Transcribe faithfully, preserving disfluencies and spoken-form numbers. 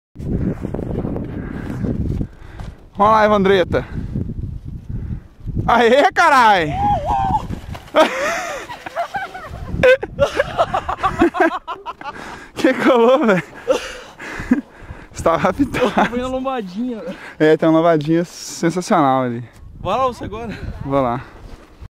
Vamos lá, Evandreta. Aê, carai! Que colou, velho? Você tava rapidão. Eu tô vendo a lombadinha. É, tem uma lombadinha sensacional ali. Vai lá você agora. Vou lá.